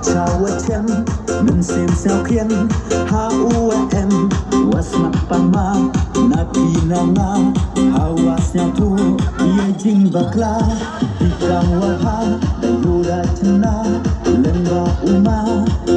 trao chen mình xem sao khiến hau em was na pama na pinanga hawa sia tu ye jing bakla ikang wa ha da yura chna lenga uma